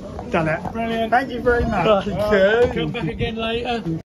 Done it. Brilliant. Thank you very much. Okay. Come back again later.